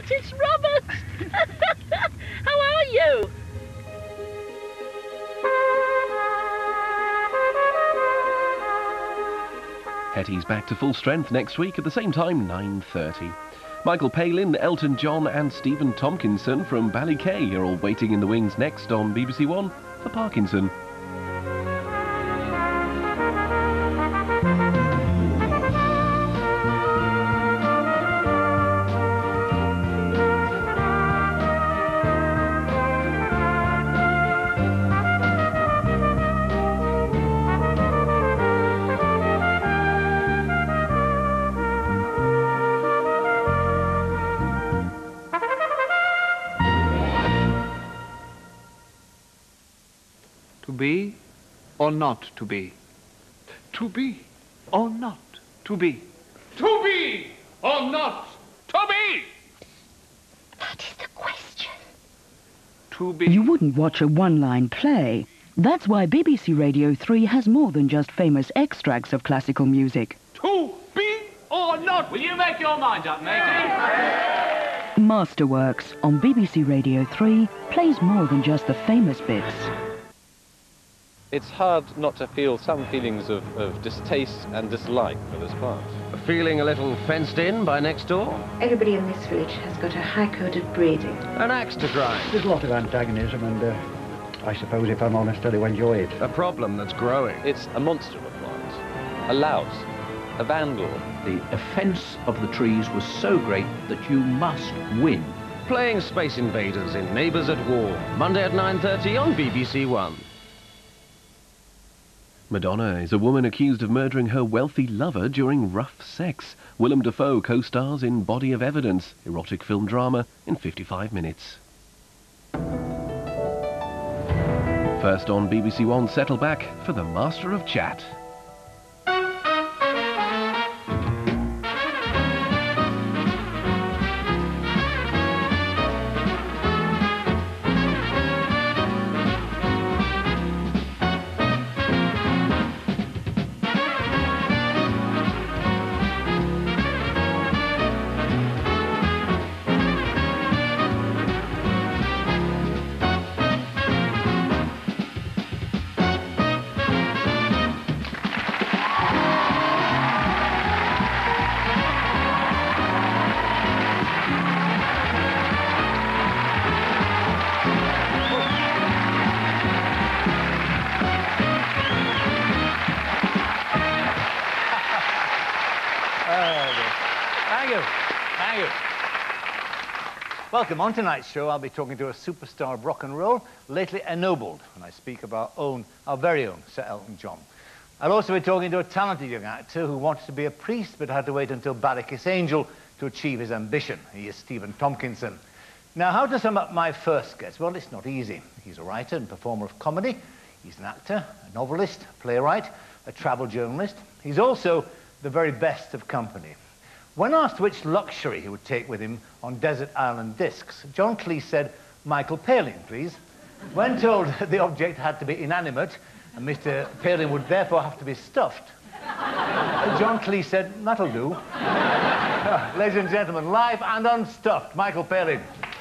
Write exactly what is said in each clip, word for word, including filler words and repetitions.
Robert, it's Robert! How are you? Hetty's back to full strength next week at the same time, nine thirty. Michael Palin, Elton John and Stephen Tompkinson from Ballykissangel are all waiting in the wings next on B B C One for Parkinson. To be or not to be? To be or not to be? To be or not to be? That is the question. To be... You wouldn't watch a one-line play. That's why B B C Radio three has more than just famous extracts of classical music. To be or not? Will you make your mind up, matey? Masterworks on B B C Radio three plays more than just the famous bits. It's hard not to feel some feelings of, of distaste and dislike for this plant. Feeling a little fenced in by next door? Everybody in this village has got a high-coded breeding. An axe to grind? There's a lot of antagonism and, uh, I suppose, if I'm honest, I do enjoy it. A problem that's growing? It's a monster of a plant, a louse, a vandal. The offence of the trees was so great that you must win. Playing Space Invaders in Neighbours at War, Monday at nine thirty on B B C One. Madonna is a woman accused of murdering her wealthy lover during rough sex. Willem Dafoe co-stars in Body of Evidence, erotic film drama, in fifty-five minutes. First on B B C One, settle back for the Master of Chat. Thank you. Thank you. Welcome. On tonight's show, I'll be talking to a superstar of rock and roll, lately ennobled, when I speak of our own, our very own Sir Elton John. I'll also be talking to a talented young actor who wanted to be a priest but had to wait until Ballykissangel to achieve his ambition. He is Stephen Tompkinson. Now, how to sum up my first guest? Well, it's not easy. He's a writer and performer of comedy. He's an actor, a novelist, a playwright, a travel journalist. He's also the very best of company. When asked which luxury he would take with him on desert island discs, John Cleese said, "Michael Palin, please." When told that the object had to be inanimate, and Mister Palin would therefore have to be stuffed, John Cleese said, "That'll do." Ladies and gentlemen, live and unstuffed, Michael Palin.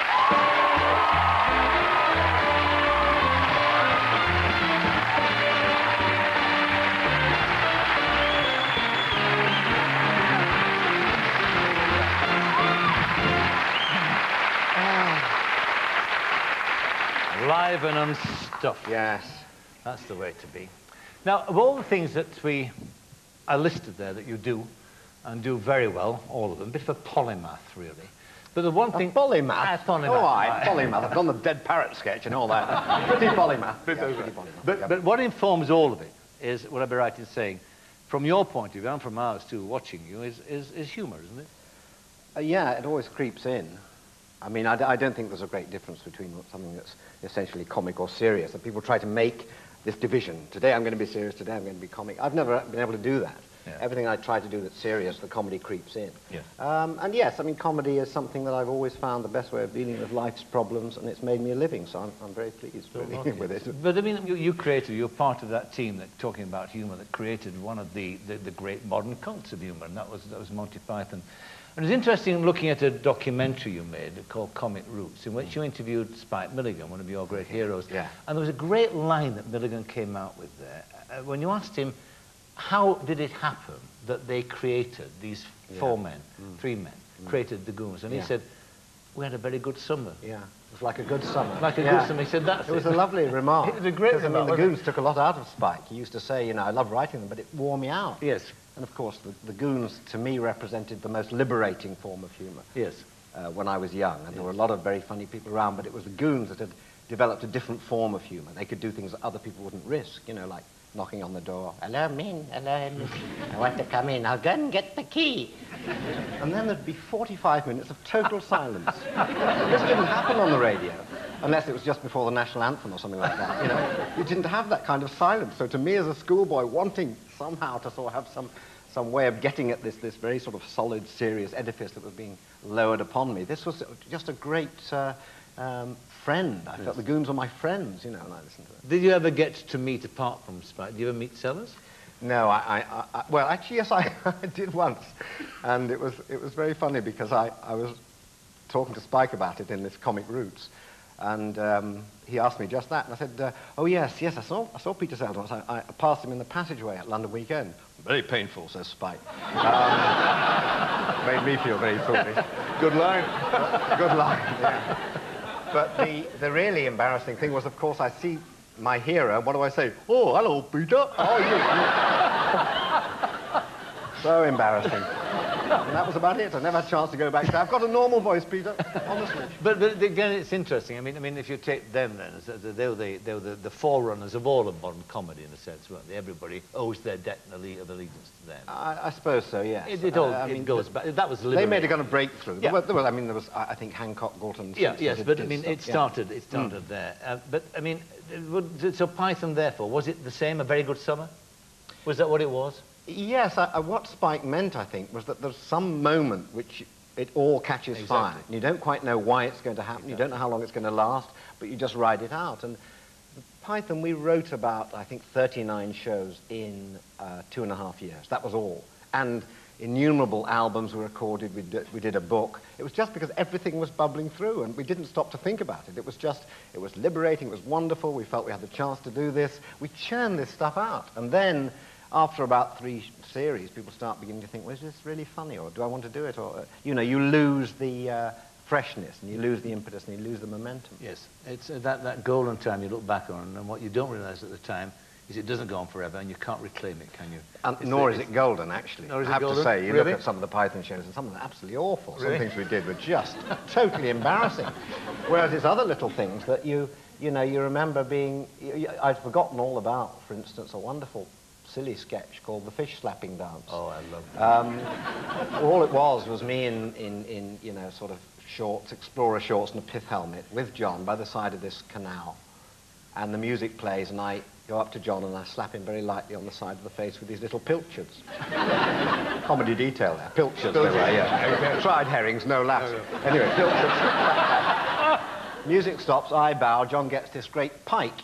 Live and unstuffed. Yes. That's the way to be. Now, of all the things that we are listed there that you do, and do very well, all of them, a bit of a polymath, really. But the one thing... A polymath? Uh, polymath. Oh, aye, polymath. I've done the dead parrot sketch and all that. Pretty polymath. Yeah, pretty polymath. But, yeah. but what informs all of it is, what I'd be right in saying, from your point of view, and from ours too, watching you, is, is, is humour, isn't it? Uh, yeah, it always creeps in. I mean, I, d I don't think there's a great difference between something that's essentially comic or serious. And people try to make this division. Today I'm going to be serious, today I'm going to be comic. I've never been able to do that. Yeah. Everything I try to do that's serious, the comedy creeps in. Yes. Um, and yes, I mean, comedy is something that I've always found the best way of dealing with life's problems, and it's made me a living, so I'm, I'm very pleased So really, lucky. with it. But I mean, you, you created, you're part of that team that, talking about humour, that created one of the, the, the great modern cults of humour, and that was, that was Monty Python. And it's interesting looking at a documentary you made called Comic Roots, in which you interviewed Spike Milligan, one of your great heroes. Yeah. And there was a great line that Milligan came out with there. Uh, when you asked him, how did it happen that they created, these Yeah. four men, Mm. three men, Mm. created the Goons? And Yeah. he said, we had a very good summer. Yeah, it was like a good summer. Like a Yeah. good summer. He said, that's It was it. a lovely remark. It was a great 'cause, I mean, remark, the wasn't Goons took a lot out of Spike. He used to say, you know, I love writing them, but it wore me out. Yes. And of course, the, the Goons, to me, represented the most liberating form of humour. Yes. Uh, when I was young, and Yes. there were a lot of very funny people around, but it was the Goons that had developed a different form of humour. They could do things that other people wouldn't risk, you know, like knocking on the door. Hello, Min. Hello, Min. I want to come in. I'll go and get the key. And then there'd be forty-five minutes of total silence. This didn't happen on the radio, unless it was just before the national anthem or something like that, you know. You didn't have that kind of silence. So to me as a schoolboy, wanting somehow to sort of have some, some way of getting at this, this very sort of solid, serious edifice that was being lowered upon me, this was just a great uh, um, friend. I Yes. felt the Goons were my friends, you know, and I listened to them. Did you ever get to meet, apart from Spike, did you ever meet Sellers? No, I, I, I well, actually, yes, I, I did once, and it was it was very funny because I, I was talking to Spike about it in this Comic Roots, and um, he asked me just that, and I said, uh, oh yes, yes, I saw I saw Peter Sellers once. I, I passed him in the passageway at London Weekend. Very painful, says Spike. Um, made me feel very foolish. Good line. Good line. Yeah. But the the really embarrassing thing was, of course, I see my hero. What do I say? Oh, hello, Peter. Oh, you. So embarrassing. And that was about it. I never had a chance to go back to I've got a normal voice, Peter, honestly. But, but again, it's interesting. I mean, I mean, if you take them then, as- as they were, the, they were the, the forerunners of all of modern comedy, in a sense, weren't they? Everybody owes their debt and alle- of allegiance to them. I, I suppose so, yes. It, it all Uh, I it mean, goes the- back. That was They liberating. made a kind of breakthrough. Yeah. There, were, there were, I mean, there was, I I think, Hancock, Galton, Yeah, Simpson yes, did- but I did mean, stuff, it yeah. started, it started Mm. there. Uh, but, I mean, it would- so Python, therefore, was it the same, a very good summer? Was that what it was? Yes, I, I, what Spike meant, I think, was that there's some moment which it all catches Exactly. fire. You don't quite know why it's going to happen, you don't know how long it's going to last, but you just ride it out. And Python, we wrote about, I think, thirty-nine shows in uh, two and a half years. That was all. And innumerable albums were recorded, we did, we did a book. It was just because everything was bubbling through, and we didn't stop to think about it. It was just, it was liberating, it was wonderful, we felt we had the chance to do this. We churned this stuff out. And then, after about three series, people start beginning to think, well, is this really funny, or do I want to do it? Or, uh, you know, you lose the uh, freshness, and you lose the impetus, and you lose the momentum. Yes, it's uh, that, that golden time you look back on, and what you don't realise at the time is it doesn't go on forever, and you can't reclaim it, can you? And It's nor the- is it golden, actually. Nor is I it have golden? to say, you Really? look at some of the Python shows, and some of them are absolutely awful. Really? Some things we did were just totally embarrassing. Whereas it's other little things that you, you know, you remember being... You, you, I'd forgotten all about, for instance, a wonderful silly sketch called The Fish Slapping Dance. Oh, I love that. Um, all it was was me in, in, in, you know, sort of shorts, explorer shorts and a pith helmet with John by the side of this canal. And the music plays, and I go up to John and I slap him very lightly on the side of the face with these little pilchards. Comedy detail there. Pilchards, they were, yeah. Fried herrings, no laughs. Anyway, pilchards. Music stops, I bow, John gets this great pike.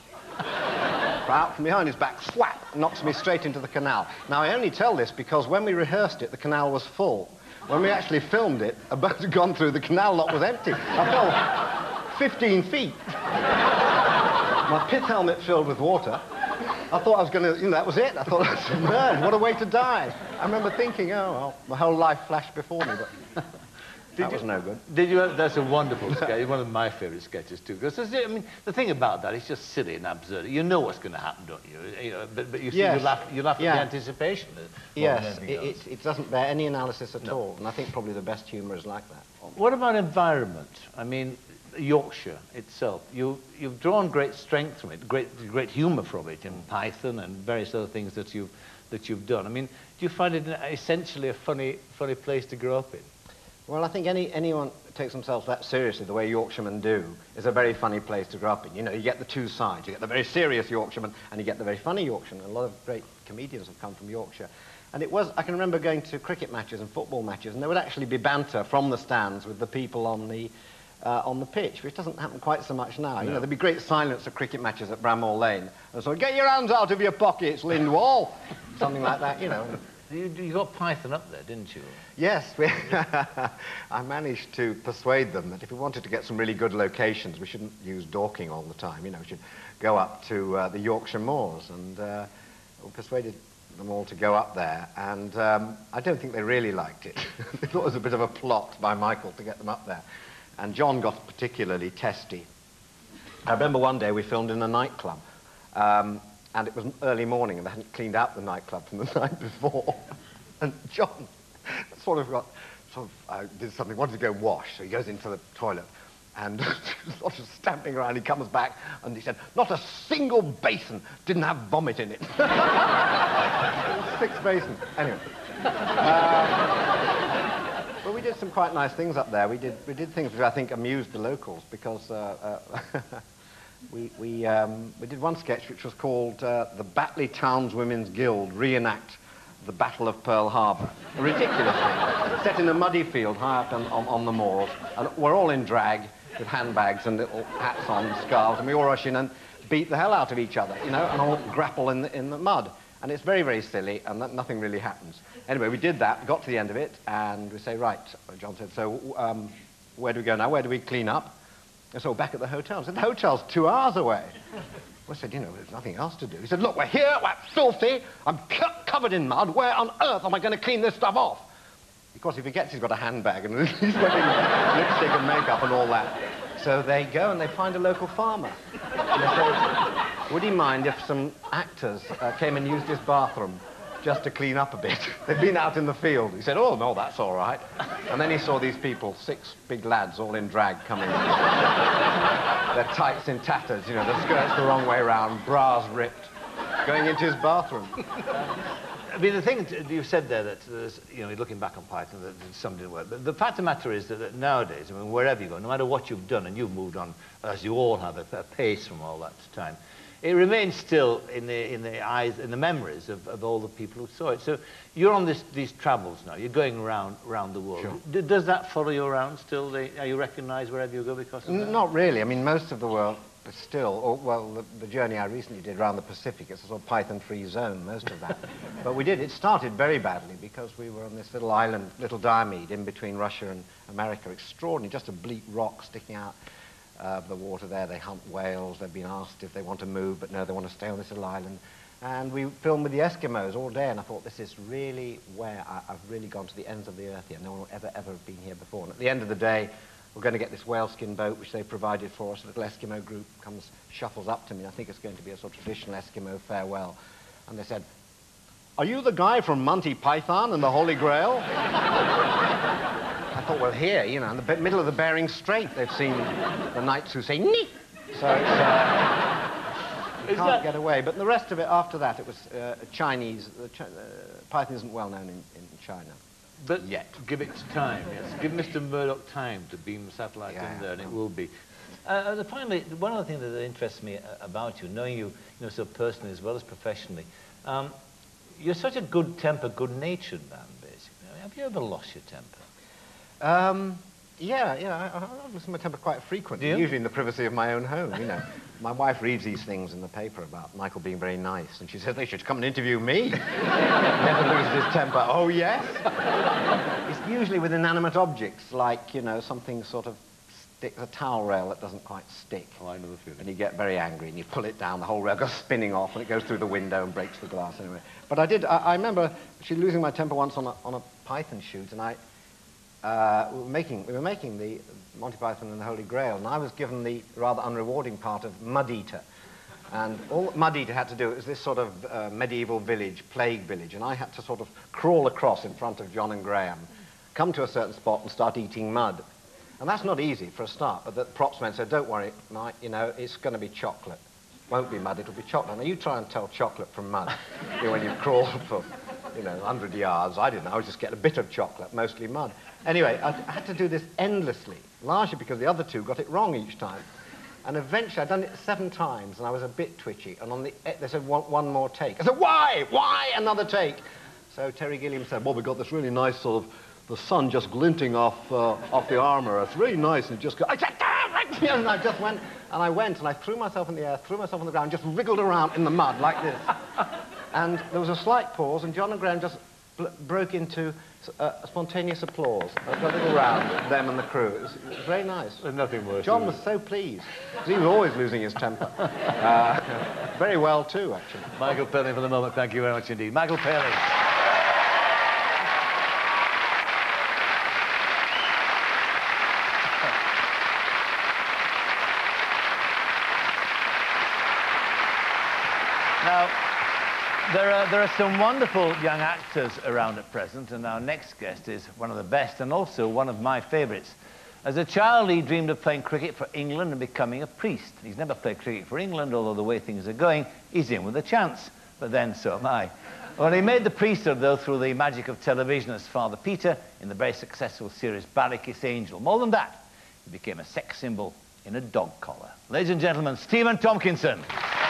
Out from behind his back, swap, knocks me straight into the canal. Now, I only tell this because when we rehearsed it, the canal was full. When we actually filmed it, a boat had gone through, the canal lock was empty. I fell fifteen feet. My pith helmet filled with water. I thought I was going to, you know, that was it. I thought I was submerged. What a way to die. I remember thinking, oh, well, my whole life flashed before me, but... Did that you, was no good. Did you? That's a wonderful sketch. One of my favourite sketches too. Because I mean, the thing about that, it's just silly and absurd. You know what's going to happen, don't you? You know, but, but you, see, Yes. you laugh. You laugh Yeah. at the anticipation. Of Yes, more it, than anything it, else. it doesn't bear any analysis at No. all, and I think probably the best humour is like that. What about environment? I mean, Yorkshire itself. You you've drawn great strength from it, great great humour from it, in Python and various other things that you've that you've done. I mean, do you find it essentially a funny funny place to grow up in? Well, I think any anyone who takes themselves that seriously, the way Yorkshiremen do, is a very funny place to grow up in. You know, you get the two sides. You get the very serious Yorkshireman, and you get the very funny Yorkshireman. A lot of great comedians have come from Yorkshire. And it was, I can remember going to cricket matches and football matches, and there would actually be banter from the stands with the people on the, uh, on the pitch, which doesn't happen quite so much now. No. You know, there'd be great silence at cricket matches at Bramall Lane. And so, get your hands out of your pockets, Lindwall! Something like that, you know. You, you got Python up there, didn't you? Yes, we I managed to persuade them that if we wanted to get some really good locations, we shouldn't use Dorking all the time, you know, we should go up to uh, the Yorkshire Moors, and uh, we persuaded them all to go up there, and um, I don't think they really liked it. They thought it was a bit of a plot by Michael to get them up there, and John got particularly testy. I remember one day we filmed in a nightclub, um, and it was early morning, and they hadn't cleaned out the nightclub from the night before. And John sort of got, sort of uh, did something, wanted to go wash, so he goes into the toilet, and sort of stamping around, he comes back, and he said, not a single basin didn't have vomit in it. Six basins. Anyway. Uh, but we did some quite nice things up there. We did, we did things which I think amused the locals, because uh, uh, We, we, um, we did one sketch which was called uh, The Batley Townswomen's Guild Reenact the Battle of Pearl Harbor. A ridiculous thing. Set in a muddy field high up on, on, on the moors. And we're all in drag with handbags and little hats on and scarves, and we all rush in and beat the hell out of each other, you know, and all grapple in the, in the mud. And it's very, very silly, and that, nothing really happens. Anyway, we did that, got to the end of it, and we say, right, John said, so um, where do we go now? Where do we clean up? And so back at the hotel. I said, the hotel's two hours away. I said, you know, there's nothing else to do. He said, look, we're here, we're filthy, I'm co covered in mud, where on earth am I going to clean this stuff off? Because if he gets, he's got a handbag, and he's wearing lipstick and makeup and all that. So they go and they find a local farmer. And they say, would he mind if some actors uh, came and used his bathroom just to clean up a bit? They'd been out in the field. He said, oh, no, that's all right. And then he saw these people, six big lads, all in drag, coming in. Their tights in tatters, you know, the skirts the wrong way round, bras ripped, going into his bathroom. I mean, the thing you said there, that there's, you know, looking back on Python, that some didn't work. But the fact of the matter is that, that nowadays, I mean, wherever you go, no matter what you've done, and you've moved on, as you all have, a, a pace from all that time, it remains still in the, in the eyes, in the memories of, of all the people who saw it. So you're on this, these travels now. You're going around, around the world. Sure. D does that follow you around still? They, are you recognised wherever you go because of that? Not really. I mean, most of the world, but still, or, well, the, the journey I recently did around the Pacific, it's a sort of Python-free zone, most of that. But we did. It started very badly because we were on this little island, Little Diomede, in between Russia and America. Extraordinary, just a bleak rock sticking out of the water there. They hunt whales. They've been asked if they want to move, but no, they want to stay on this little island. And we filmed with the Eskimos all day, and I thought, this is really where I, I've really gone to the ends of the earth here. No one will ever, ever have been here before. And at the end of the day, we're going to get this whaleskin boat, which they provided for us. A little Eskimo group comes, shuffles up to me. I think it's going to be a sort of traditional Eskimo farewell. And they said, are you the guy from Monty Python and the Holy Grail? I thought, well, here, you know, in the middle of the Bering Strait, they've seen the knights who say, nee! So it's, uh, you can't that... get away. But the rest of it, after that, it was uh, Chinese. The Ch uh, Python isn't well known in, in China. But yet. Give it time, yes. Give Mister Murdoch time to beam the satellite yeah, in there, and it will be. Uh, and finally, one other thing that interests me about you, knowing you, you know, so personally as well as professionally, um, you're such a good-tempered, good-natured man, basically. Have you ever lost your temper? Um, yeah, yeah, I, I lose my temper quite frequently, usually in the privacy of my own home, you know. My wife reads these things in the paper about Michael being very nice, and she says, they should come and interview me. Never loses his temper. Oh, yes? It's usually with inanimate objects, like, you know, something sort of stick, a towel rail that doesn't quite stick. Oh, I know the feeling. And you get very angry, and you pull it down, the whole rail goes spinning off, and it goes through the window and breaks the glass anyway. But I did, I, I remember actually losing my temper once on a, on a Python shoot, and I, Uh, we, were making, we were making the Monty Python and the Holy Grail, and I was given the rather unrewarding part of Mud Eater. And all Mud Eater had to do, it was this sort of uh, medieval village, plague village, and I had to sort of crawl across in front of John and Graham, come to a certain spot and start eating mud. And that's not easy for a start, but the props man said, don't worry, Mike, you know, it's going to be chocolate. Won't be mud, it'll be chocolate. Now you try and tell chocolate from mud, you know, when you crawl for, you know, a hundred yards. I didn't know, I was just getting a bit of chocolate, mostly mud. Anyway, I had to do this endlessly, largely because the other two got it wrong each time. And eventually, I'd done it seven times, and I was a bit twitchy. And on the, they said, one, one more take. I said, why? Why another take? So So Terry Gilliam said, well, we've got this really nice sort of, the sun just glinting off, uh, off the armour. It's really nice. And it just go, I said, and I just went, and I went, and I threw myself in the air, threw myself on the ground, just wriggled around in the mud like this. And there was a slight pause, and John and Graham just broke into uh, spontaneous applause. A little round, them and the crew. It was, it was very nice. There's nothing worse. John was so pleased, because he was always losing his temper. Uh, very well, too, actually. Michael Palin for the moment. Thank you very much indeed. Michael Palin. Now, there are, there are some wonderful young actors around at present, and our next guest is one of the best and also one of my favourites. As a child, he dreamed of playing cricket for England and becoming a priest. He's never played cricket for England, although the way things are going, he's in with a chance. But then, so am I. Well, he made the priesthood, though, through the magic of television as Father Peter in the very successful series Ballykissangel. More than that, he became a sex symbol in a dog collar. Ladies and gentlemen, Stephen Tompkinson.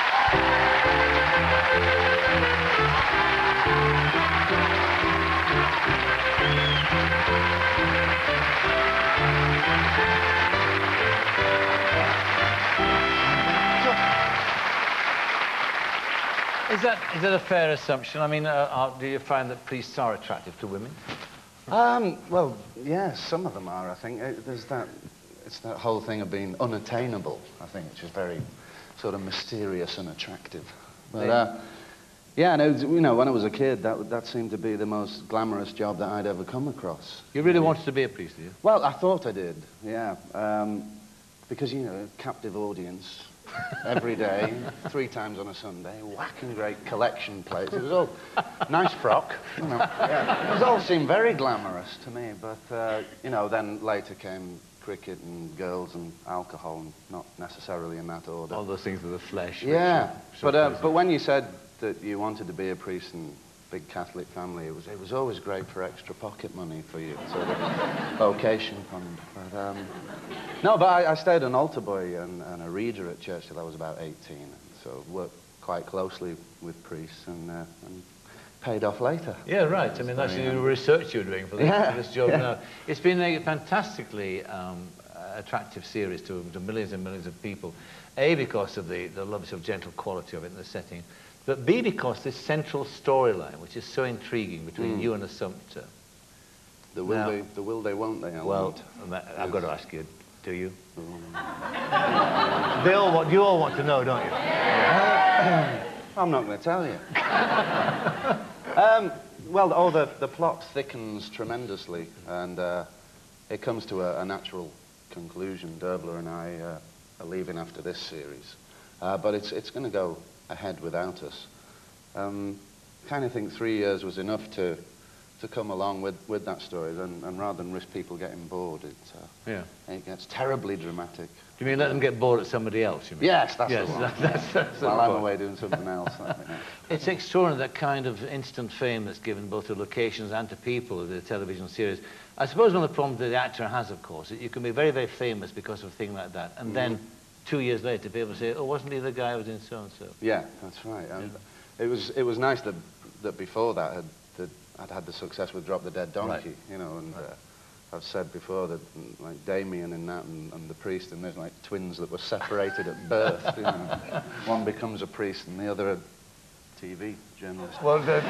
Is that, is that a fair assumption? I mean, uh, are, do you find that priests are attractive to women? Um, well, yeah, some of them are, I think. It, there's that, it's that whole thing of being unattainable, I think, which is very sort of mysterious and attractive. But, uh, yeah, no, you know, when I was a kid, that, that seemed to be the most glamorous job that I'd ever come across. You really wanted to be a priest, did you? Well, I thought I did, yeah. Um, because, you know, captive audience every day, three times on a Sunday, whacking great collection plates. It was all nice frock, you know. Yeah. It was all seemed very glamorous to me, but, uh, you know, then later came cricket and girls and alcohol, and not necessarily in that order. All those things with the flesh. Yeah, but, uh, but when you said that you wanted to be a priest in a big Catholic family, it was, it was always great for extra pocket money for you, sort of vocation fund. But, um, no, but I, I stayed an altar boy and, and a reader at church till I was about eighteen, so worked quite closely with priests and, uh, and paid off later. Yeah, right. I mean, that's the research you're doing for this, yeah, for this job yeah. now. It's been a fantastically um, attractive series to, to millions and millions of people. A, because of the, the lovely sort of gentle quality of it and the setting, but B, because this central storyline, which is so intriguing between mm. you and Assumpta. The will, now, they, the will they, won't they? Element. Well, I've got to ask you, do you? They all want, you all want to know, don't you? Yeah. I'm not going to tell you. um, well, oh, the, the plot thickens tremendously, and uh, it comes to a, a natural conclusion. Derbler and I uh, are leaving after this series, uh, but it's, it's going to go ahead without us. Um, kind of think three years was enough to, to come along with, with that story, and, and rather than risk people getting bored, it, uh, yeah. it gets terribly dramatic. You mean let them get bored at somebody else, you mean? Yes, that's yes, the one. That, that's, that's While the I'm point. away doing something else. It's extraordinary, that kind of instant fame that's given both to locations and to people of the television series. I suppose one of the problems that the actor has, of course, is you can be very, very famous because of a thing like that, and mm-hmm. then two years later be able to say, oh, wasn't he the guy who was in so-and-so? Yeah, that's right. Um, yeah. It was it was nice that, that before that, had, that I'd had the success with Drop the Dead Donkey, right. you know, and right. uh, I've said before that, like, Damien in that and, and the priest, and there's like twins that were separated at birth, you know. One becomes a priest and the other a T V journalist. Well, the,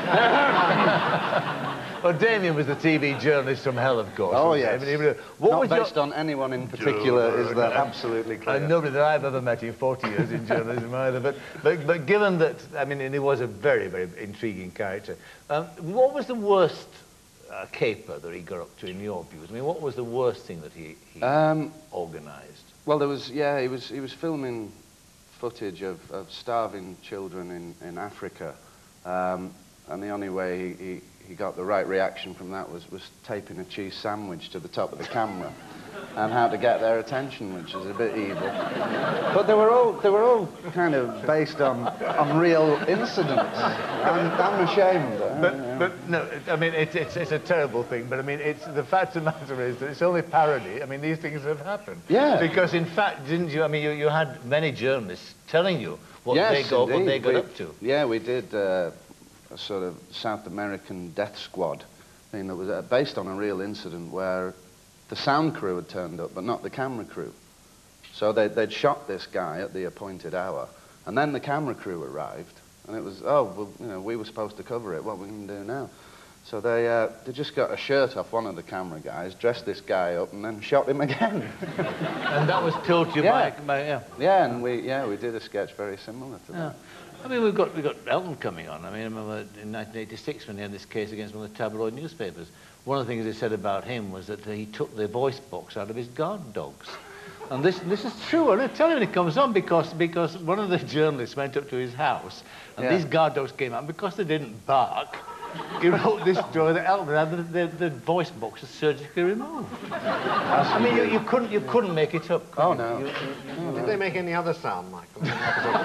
well, Damien was the T V journalist from hell, of course. Oh, yes. What Not was based your... on anyone in particular, is that absolutely clear. And nobody that I've ever met in forty years in journalism either. But, but, but given that, I mean, and he was a very, very intriguing character, um, what was the worst uh, caper that he got up to, in your views? I mean, what was the worst thing that he, he um, organised? Well, there was, yeah, he was, he was filming footage of, of starving children in, in Africa, um, and the only way he, he, he got the right reaction from that was, was taping a cheese sandwich to the top of the camera and how to get their attention, which is a bit evil. But they were all, they were all kind of based on, on real incidents. I'm, I'm ashamed. But, yeah. but no, I mean, it, it's, it's a terrible thing, but I mean, it's, the fact of the matter is that it's only parody. I mean, these things have happened. Yeah. Because in fact, didn't you, I mean, you, you had many journalists telling you what yes, they got, what they got we, up to. Yeah, we did. Uh, a sort of South American death squad thing that was uh, based on a real incident where the sound crew had turned up, but not the camera crew. So they, they'd shot this guy at the appointed hour, and then the camera crew arrived, and it was, oh, well, you know, we were supposed to cover it, what are we going to do now? So they, uh, they just got a shirt off one of the camera guys, dressed this guy up, and then shot him again. And that was told to you yeah. by, by, yeah. Yeah, and we, yeah, we did a sketch very similar to yeah. that. I mean, we've got, we've got Elton coming on. I mean, I remember in nineteen eighty-six when he had this case against one of the tabloid newspapers. One of the things they said about him was that he took the voice box out of his guard dogs. And this, this is true, and I tell you when it comes on, because, because one of the journalists went up to his house, and yeah. these guard dogs came out, and because they didn't bark, he wrote this story that Elton had the, the, the voice box is surgically removed. I mean, you, you couldn't you couldn't make it up. Oh no. You, you, you, Did they make any other sound, Michael? were,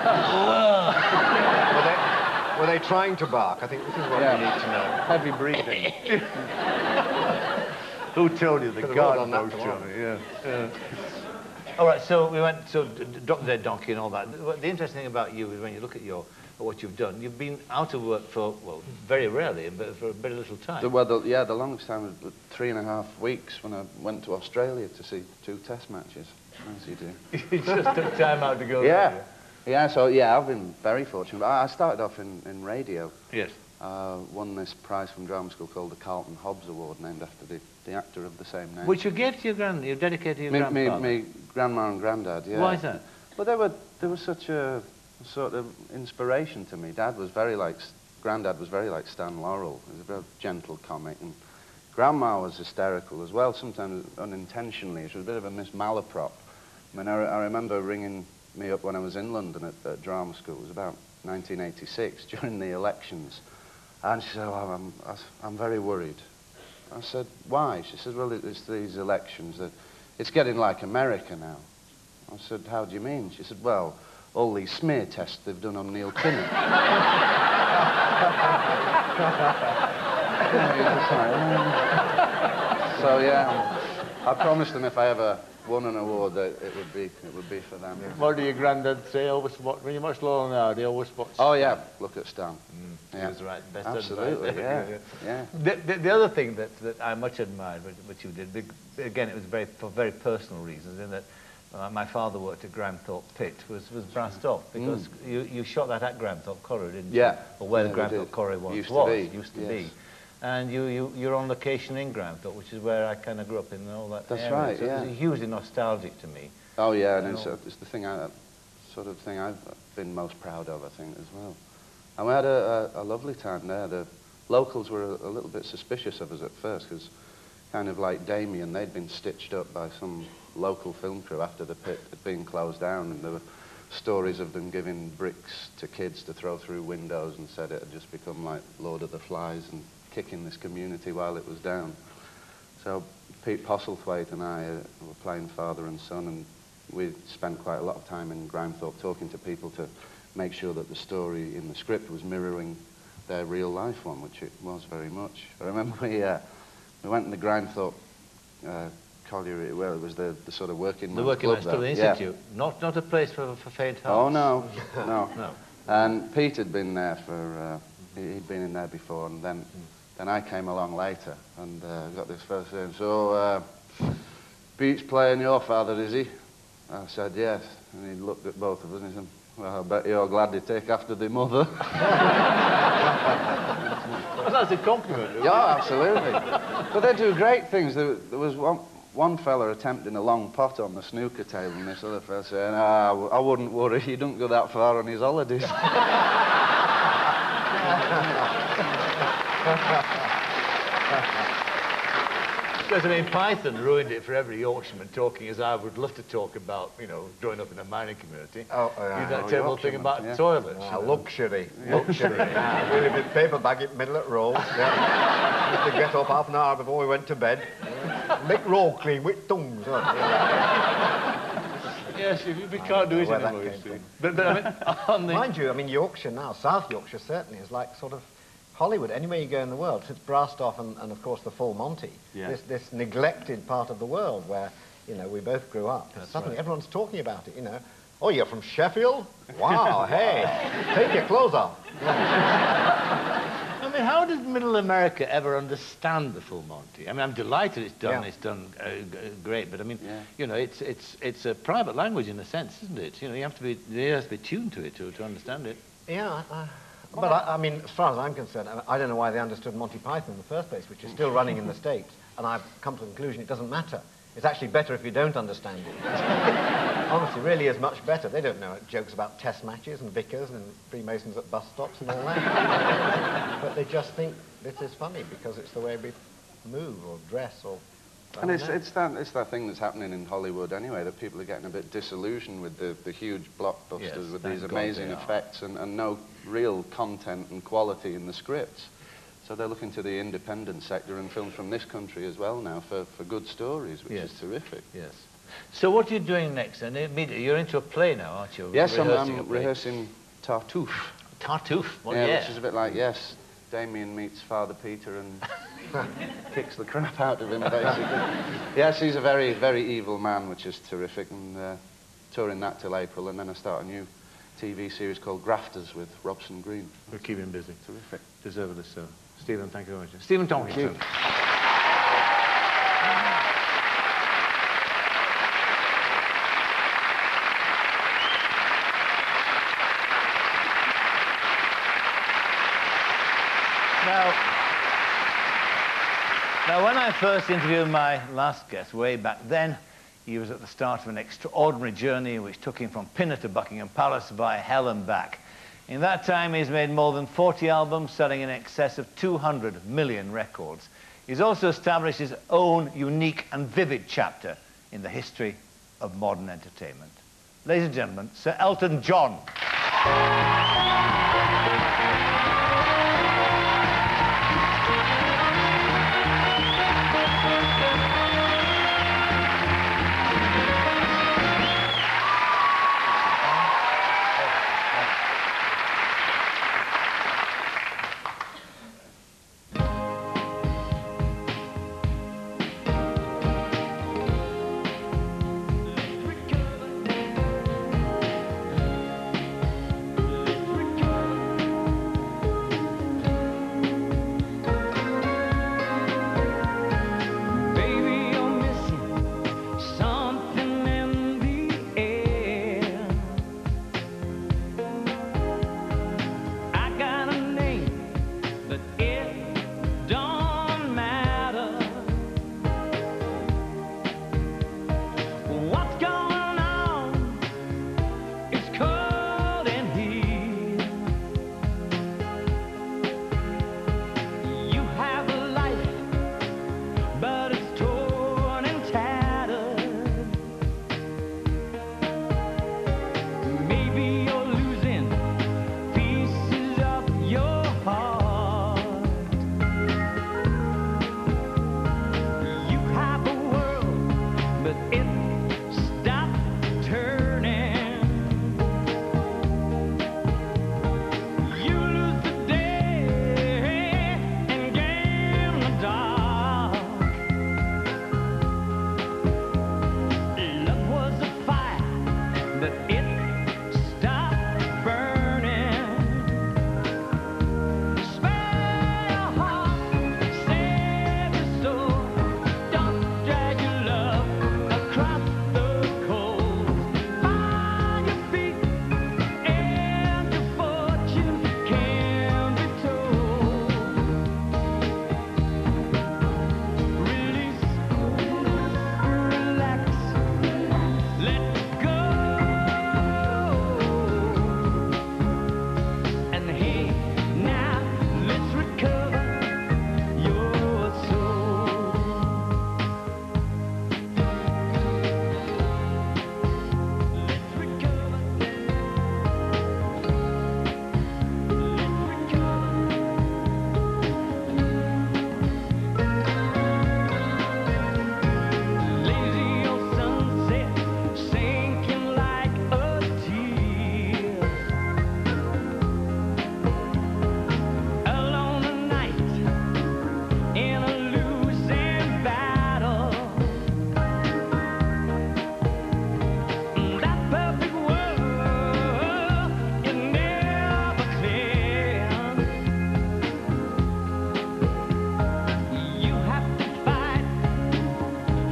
they, were they trying to bark? I think this is what yeah. we need to know. Heavy breathing. Who told you the guard dogs? Yeah. yeah. All right, so we went to Drop the Dead Donkey and all that. The interesting thing about you is when you look at your what you've done, you've been out of work for, well, very rarely, but for very little time. The, well, the, yeah, the longest time was three and a half weeks when I went to Australia to see two test matches, as you do. You just took time out to go yeah. there. Yeah, so, yeah, I've been very fortunate. I started off in, in radio. Yes. Uh, won this prize from drama school called the Carlton Hobbs Award, named after the, the actor of the same name. Which you gave to your grand, you dedicated to your me, grandfather? Me, me grandma and granddad, yeah. Why is that? Well, they were, they were such a sort of inspiration to me. Dad was very like, Granddad was very like Stan Laurel. He was a very gentle comic, and Grandma was hysterical as well, sometimes unintentionally. She was a bit of a Miss Malaprop. I mean, I, I remember ringing me up when I was in London at, at drama school. It was about nineteen eighty-six, during the elections. And she said, oh, I'm, I'm very worried. I said, why? She said, well, it's these elections, that it's getting like America now. I said, how do you mean? She said, well, all these smear tests they've done on Neil Kinnock. So, yeah, I promised them if I ever won an award that it would be, it would be for them. What do your granddad say? Always watch, when you're much lower now, do you always watch? Oh, yeah, look at Stan. Mm, yeah. He was right. Best Absolutely, advice. yeah. yeah. The, the, the other thing that, that I much admired, what, what you did, again, it was very, for very personal reasons, in that Uh, my father worked at Granthorpe Pit, was, was brassed off, because mm. you, you shot that at Granthorpe Quarry, didn't you? Yeah. Or where yeah, the Granthorpe Quarry was. Used was, to be. Used to yes. be. And you, you, you're on location in Granthorpe, which is where I kind of grew up in and all that That's area. right, so yeah. It's hugely nostalgic to me. Oh, yeah, and it's, uh, it's the thing, I, sort of thing I've been most proud of, I think, as well. And we had a, a, a lovely time there. The locals were a, a little bit suspicious of us at first, because kind of like Damien, they'd been stitched up by some local film crew after the pit had been closed down, and there were stories of them giving bricks to kids to throw through windows, and said it had just become like Lord of the Flies and kicking this community while it was down. So Pete Postlethwaite and I uh, were playing father and son, and we spent quite a lot of time in Grimethorpe talking to people to make sure that the story in the script was mirroring their real life one, which it was very much. I remember we, uh, we went in the Grimethorpe uh, colliery, well, it was the, the sort of working The man's working club man's club, the yeah. institute. Not, not a place for, for faint hearts. Oh, no, no. no. And Pete had been there for, uh, he'd been in there before, and then, mm. then I came along later, and uh, got this first saying, so, uh, Pete's playing your father, is he? I said, yes. And he looked at both of us and he said, well, I bet you're glad to take after the mother. Well, that's a compliment. Yeah, absolutely. But they do great things. There, there was one, one fella attempting a long pot on the snooker table, and this other fella saying, ah, I wouldn't worry, he don't go that far on his holidays. Because, I mean, Python ruined it for every Yorkshireman, talking as I would love to talk about, you know, growing up in a mining community. Oh, oh yeah. You that oh, terrible thing about yeah. toilets. Ah, luxury. Luxury. Yeah. We lived in paper bag at middle at roll. Yeah. Used to get up half an hour before we went to bed. Yeah. Make roll clean with tongues. Yes, we, we can't do it anymore, you see. But, but I mean, on the... Mind you, I mean, Yorkshire now, South Yorkshire certainly, is like sort of Hollywood, anywhere you go in the world, it's brassed off, and, and of course the full Monty, yeah. this, this neglected part of the world where, you know, we both grew up. That's suddenly right. everyone's talking about it, you know. Oh, you're from Sheffield? Wow, hey, take your clothes off. mean, how did Middle America ever understand the full Monty? I mean, I'm delighted it's done. Yeah. It's done uh, great, but I mean, Yeah. you know, it's it's it's a private language in a sense, isn't it? You know, you have to be you have to be tuned to it to to understand it. Yeah, I, but I, I mean, as far as I'm concerned, I, I don't know why they understood Monty Python in the first place, which is still running in the States, and I've come to the conclusion it doesn't matter. It's actually better if you don't understand it. Honestly, really is much better. They don't know jokes about test matches and vicars and Freemasons at bus stops and all that. But they just think this is funny because it's the way we move or dress or... I And don't it's, know. it's, that, it's that thing that's happening in Hollywood anyway, that people are getting a bit disillusioned with the, the huge blockbusters Yes, with thank these God amazing they are. effects and, and no real content and quality in the scripts. So they're looking to the independent sector and films from this country as well now for, for good stories, which Yes. is terrific. Yes. So what are you doing next? And immediately, you're into a play now, aren't you? Yes, I'm, Rehearsing a I'm play. rehearsing Tartuffe. Tartuffe? Well, yeah, yeah. which is a bit like, yes, Damien meets Father Peter and kicks the crap out of him, basically. Yes, he's a very, very evil man, which is terrific, and uh, touring that till April, and then I start a new T V series called Grafters with Robson Green. We'll keep him busy. Terrific. Deservedly so. Stephen, thank you very much. Stephen Tompkinson. Now, now, when I first interviewed my last guest way back then, he was at the start of an extraordinary journey which took him from Pinner to Buckingham Palace by hell and back. In that time, he's made more than forty albums, selling in excess of two hundred million records. He's also established his own unique and vivid chapter in the history of modern entertainment. Ladies and gentlemen, Sir Elton John. Across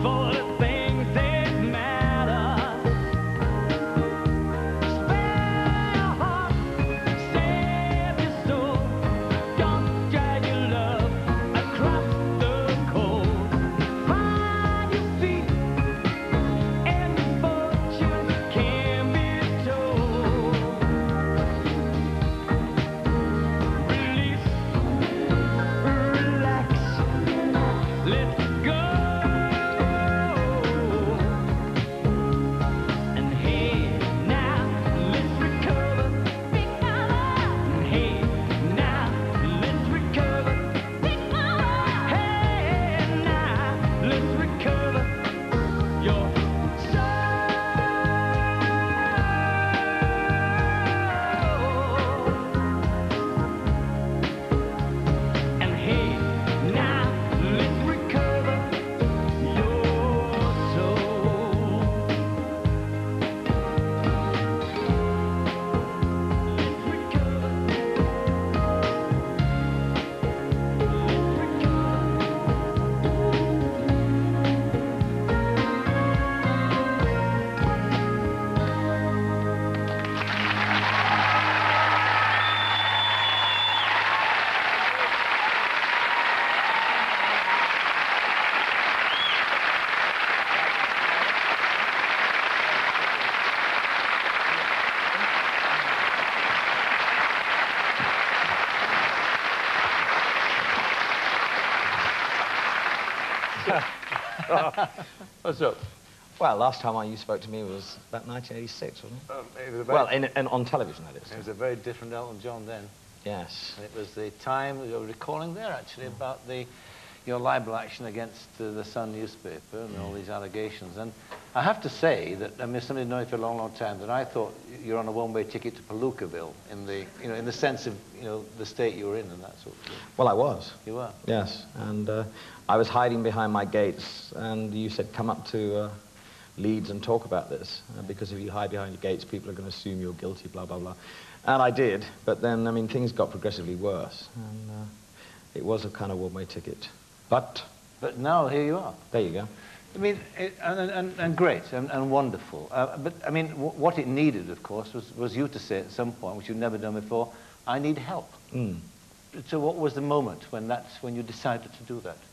What's up? Well, last time I, you spoke to me was about nineteen eighty-six, wasn't it? Um, it was a very, well, in, in, on television, that is. It was a very different Elton John then. Yes. And it was the time that you were recalling there, actually, about the your libel action against uh, the Sun newspaper and all these allegations. And I have to say that, I mean, somebody known for a long, long time, that I thought you're on a one-way ticket to Palookaville in the, you know, in the sense of, you know, the state you were in and that sort of thing. Well, I was. You were? Yes. And uh, I was hiding behind my gates, and you said, come up to uh, Leeds and talk about this, uh, because if you hide behind your gates, people are going to assume you're guilty, blah, blah, blah. And I did, but then, I mean, things got progressively worse, and uh, it was a kind of one-way ticket. But... But now, here you are. There you go. I mean, it, and, and, and great, and, and wonderful. Uh, but, I mean, w what it needed, of course, was, was you to say at some point, which you've never done before, I need help. Mm. So what was the moment when that's, when you decided to do that?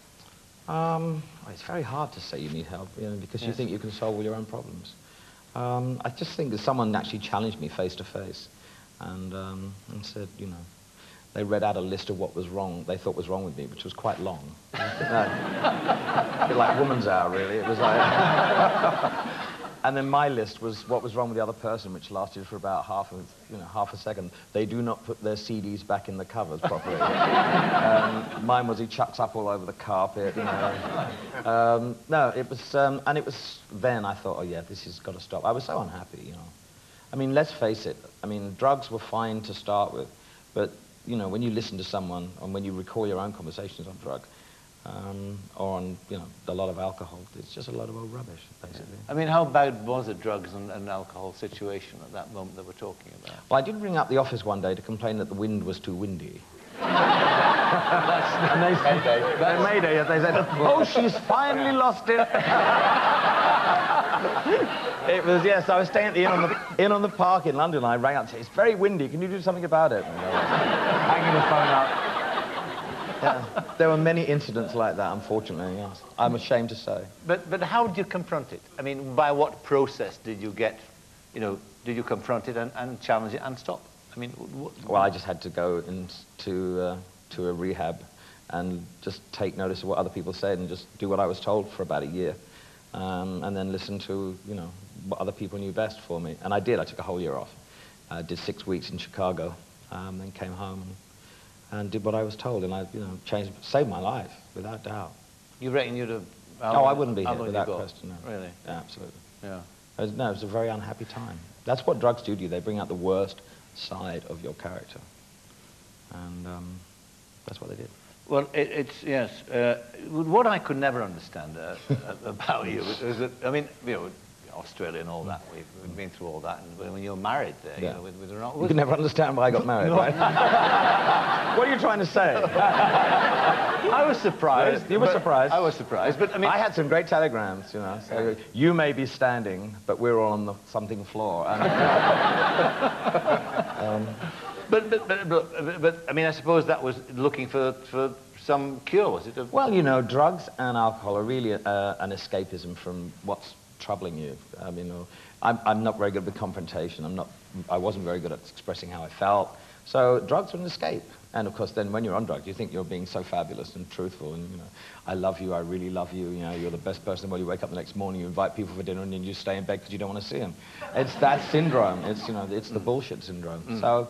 Um, well, it's very hard to say you need help, you know, because yes. you think you can solve all your own problems. Um, I just think that someone actually challenged me face to face and, um, and said, you know, they read out a list of what was wrong, they thought was wrong with me, which was quite long. A bit like Woman's Hour, really. It was like... And then my list was what was wrong with the other person, which lasted for about half a, you know, half a second. They do not put their C Ds back in the covers properly. um, mine was he chucks up all over the carpet, you know. Um, no, it was, um, and it was then I thought, oh yeah, this has got to stop. I was so unhappy, you know. I mean, let's face it, I mean, drugs were fine to start with, but you know, when you listen to someone, and when you recall your own conversations on drug, um, or on, you know, a lot of alcohol, it's just a lot of old rubbish, basically. I mean, how bad was the drugs and, and alcohol situation at that moment that we're talking about? Well, I did ring up the office one day to complain that the wind was too windy. That's, and they said, Mayday. That's Mayday, they said, oh, she's finally lost it. It was, yes, I was staying at the Inn on the, Inn on the Park in London, and I rang up and said, it's very windy, can you do something about it? And I was hanging the phone up. Yeah. There were many incidents like that, unfortunately, yes. I'm ashamed to say. But, but how did you confront it? I mean, by what process did you get, you know, did you confront it and, and challenge it and stop? I mean, well, I just had to go into uh, to a rehab and just take notice of what other people said and just do what I was told for about a year. Um, and then listen to, you know, what other people knew best for me. And I did. I took a whole year off. I did six weeks in Chicago, um, then came home and, and did what I was told. And I, you know, changed, saved my life, without doubt. You reckon you'd have... Oh, I wouldn't be here without question, no. Really? Yeah, absolutely. Yeah. It was, no, it was a very unhappy time. That's what drugs do to you. They bring out the worst side of your character. And um, that's what they did. Well, it, it's, yes. Uh, what I could never understand uh, about you is that, I mean, you know, Australia and all that. We've, we've been through all that. And when you're married there, Yeah. you know, with, with a, You can never understand why I got married, No. right? What are you trying to say? I was surprised. You were but- surprised. I was surprised, but I mean, I had some great telegrams, you know. So you may be standing, but we're all on the something floor. And, um, but, but, but, but, but I mean, I suppose that was looking for for some cure, was it? A, well, you know, drugs and alcohol are really uh, an escapism from what's troubling you. I mean, you know, I'm, I'm not very good with confrontation. I'm not. I wasn't very good at expressing how I felt. So drugs are an escape. And of course, then when you're on drugs, you think you're being so fabulous and truthful, and you know, I love you, I really love you. You know, you're the best person in the world. You wake up the next morning, you invite people for dinner, and then you stay in bed because you don't want to see them. It's that syndrome. It's you know, it's the bullshit syndrome. Mm. So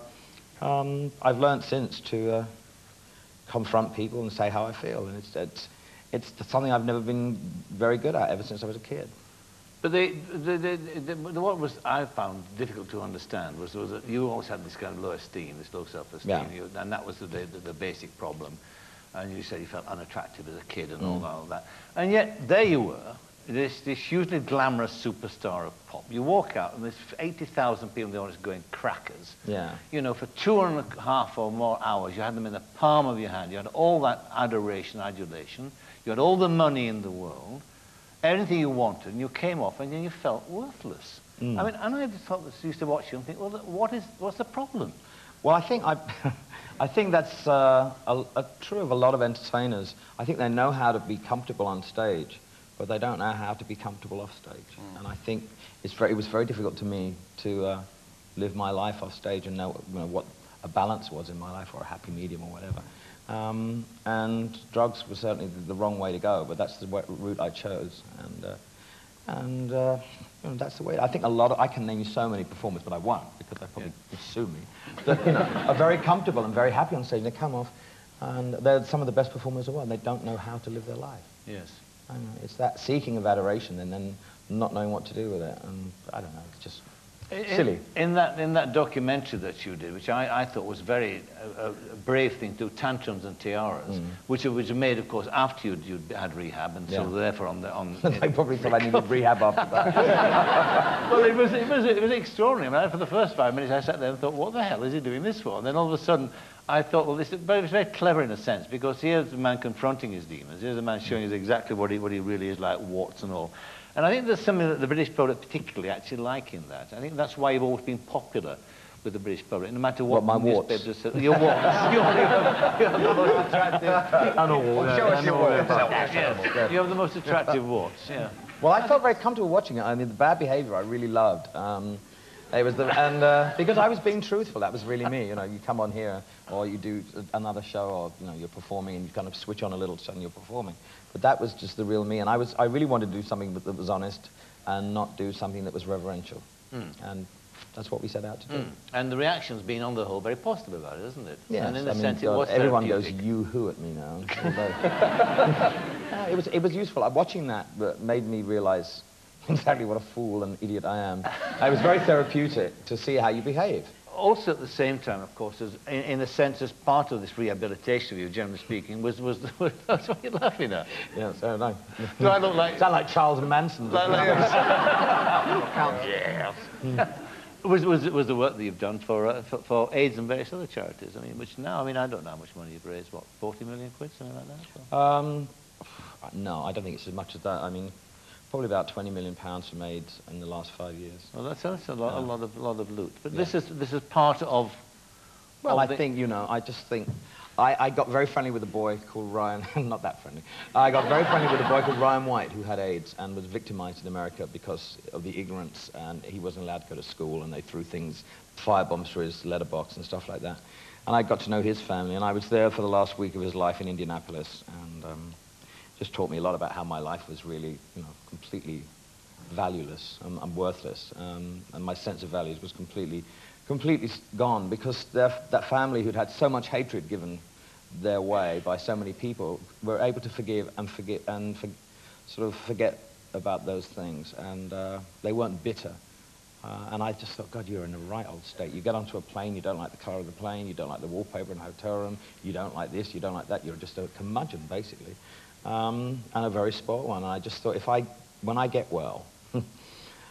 um, I've learned since to uh, confront people and say how I feel, and it's it's it's something I've never been very good at ever since I was a kid. But the, the, the, the, the, what was I found difficult to understand was, was that you always had this kind of low esteem, this low self-esteem, Yeah. you, and that was the, the, the basic problem. And you said you felt unattractive as a kid and Mm. all, that, all that. And yet, there you were, this, this hugely glamorous superstar of pop. You walk out and there's eighty thousand people in the audience going crackers. Yeah. You know, for two and a half or more hours, you had them in the palm of your hand. You had all that adoration, adulation. You had all the money in the world. Anything you wanted, and you came off, and then you felt worthless. Mm. I mean, and I just thought, used to watch you and think, well, what is, what's the problem? Well, I think I, I think that's uh, a, a true of a lot of entertainers. I think they know how to be comfortable on stage, but they don't know how to be comfortable off stage. Mm. And I think it's very, it was very difficult to me to uh, live my life off stage and know, you know what a balance was in my life, or a happy medium, or whatever. Um, and drugs were certainly the, the wrong way to go, but that's the way, route I chose, and uh, and uh, you know, that's the way. I think a lot of, I can name you so many performers, but I won't because they probably would sue me. That you know are very comfortable and very happy on stage. They come off, and they're some of the best performers in the world. They don't know how to live their life. Yes. I know, it's that seeking of adoration and then not knowing what to do with it, and I don't know. It's just. In, silly. In that, in that documentary that you did, which I, I thought was very uh, a brave thing to do, Tantrums and Tiaras, Mm. which which were made, of course, after you'd, you'd had rehab, and Yeah. so therefore on the on. They probably thought I needed rehab after that. Well, it was it was it was extraordinary. I mean, for the first five minutes, I sat there and thought, what the hell is he doing this for? And then all of a sudden, I thought, well, this, but it was very clever in a sense, because here's a man confronting his demons. Here's a man showing us exactly what he what he really is like, warts and all. And I think there's something that the British public particularly actually like in that. I think that's why you've always been popular with the British public, no matter what, What, my newspapers warts? say. Your warts. you're, you're, you're the most attractive. I know, yeah, Show I us know your all warts. about Yes, that. you have the most attractive warts, yeah. Well, I felt very comfortable watching it. I mean, the bad behavior I really loved. Um, it was the, and uh, because I was being truthful, that was really me. You know, you come on here, or you do another show, or you know, you're performing, and you kind of switch on a little, and you're performing. But that was just the real me, and I was, I really wanted to do something that, that was honest, and not do something that was reverential. Mm. And that's what we set out to do. Mm. And the reaction's been, on the whole, very positive about it, isn't it? Yes, And in a I mean, sense, it God, was everyone goes therapeutic. you-hoo at me now. uh, it was, it was useful. Watching that made me realize exactly what a fool and idiot I am. It was very therapeutic to see how you behave. Also, at the same time, of course, as, in, in a sense, as part of this rehabilitation of you, generally speaking, was was the, that's what you're laughing at. Yeah, so no. Do I look like? Sound like Charles Manson. Like, like, yes. Was was was the work that you've done for, uh, for for AIDS and various other charities? I mean, which now, I mean, I don't know how much money you've raised. What, forty million quid, something like that? So. Um, no, I don't think it's as much as that. I mean, probably about twenty million pounds from AIDS in the last five years. Well, that's, that's a lot, Yeah. a lot of lot of loot. But Yeah. this is this is part of. Well, of I the- think, you know, I just think, I, I got very friendly with a boy called Ryan, not that friendly. I got very friendly with a boy called Ryan White, who had AIDS and was victimized in America because of the ignorance, and he wasn't allowed to go to school, and they threw things, firebombs through his letterbox and stuff like that. And I got to know his family, and I was there for the last week of his life in Indianapolis, and um, just taught me a lot about how my life was really, you know, completely valueless and, and worthless, um, and my sense of values was completely completely s- gone, because their, that family who'd had so much hatred given their way by so many people were able to forgive and forget and for, sort of forget about those things, and uh, they weren't bitter. Uh, and I just thought, God, you're in the right old state. You get onto a plane, you don't like the colour of the plane, you don't like the wallpaper in the hotel room, you don't like this, you don't like that. You're just a curmudgeon, basically, um, and a very spoiled one. And I just thought, if I, when I get well,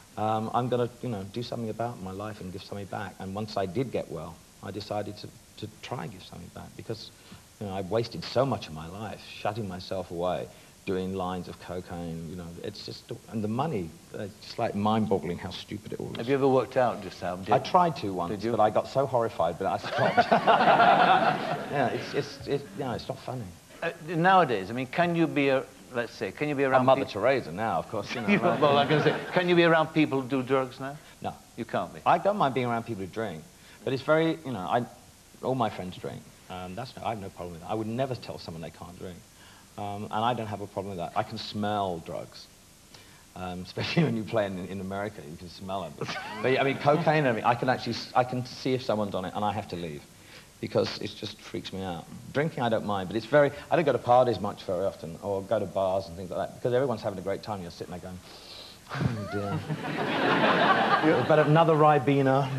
um, I'm going to, you know, do something about my life and give something back. And once I did get well, I decided to, to try and give something back because, you know, I've wasted so much of my life shutting myself away, doing lines of cocaine, you know, it's just, and the money, it's just like mind-boggling how stupid it all is. Have you ever worked out just how? Did, I tried to once, did you? but I got so horrified, but I stopped. Yeah, it's, it's, it's, you know, it's not funny. Uh, nowadays, I mean, can you be a, let's say, can you be around... I'm Mother Teresa now, of course, you know. Right? Well, I'm going to say, can you be around people who do drugs now? No. You can't be? I don't mind being around people who drink, but it's very, you know, I, all my friends drink. Um, that's no, I have no problem with that. I would never tell someone they can't drink. Um, and I don't have a problem with that. I can smell drugs, um, especially when you play in, in America. You can smell it. But, but I mean, cocaine. I mean, I can actually, I can see if someone's on it, and I have to leave because it just freaks me out. Drinking, I don't mind, but it's very. I don't go to parties much very often, or go to bars and things like that, because everyone's having a great time. You're sitting there going, oh dear. But another Ribena.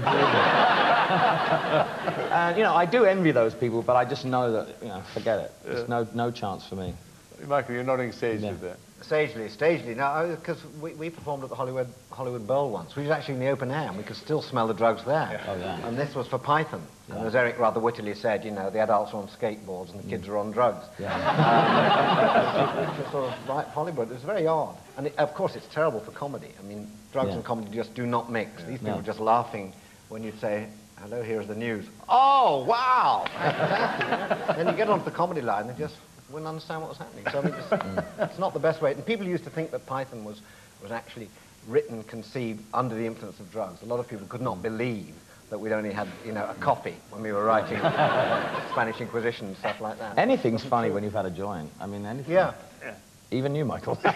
And you know, I do envy those people, but I just know that, you know, forget it. There's no no chance for me. Michael, you're nodding sagely Yeah. there. Sagely, stagely. No, because we, we performed at the Hollywood Hollywood Bowl once. We was actually in the open air, and we could still smell the drugs there. Oh, yeah. And this was for Python. Yeah. And as Eric rather wittily said, you know, the adults are on skateboards and the kids are on drugs. Yeah. Um, which was sort of right Hollywood. It was very odd. And it, of course, it's terrible for comedy. I mean, drugs Yeah. and comedy just do not mix. Yeah. These people No. are just laughing when you say, hello, here's the news. Oh, wow! Fantastic. Then you get onto the comedy line and just wouldn't understand what was happening. So I mean, it's, it's not the best way. And people used to think that Python was, was actually written, conceived under the influence of drugs. A lot of people could not believe that we'd only had, you know, a copy when we were writing Spanish Inquisition and stuff like that. Anything's funny true. When you've had a joint. I mean, anything. Yeah. Yeah. Even you, Michael. the,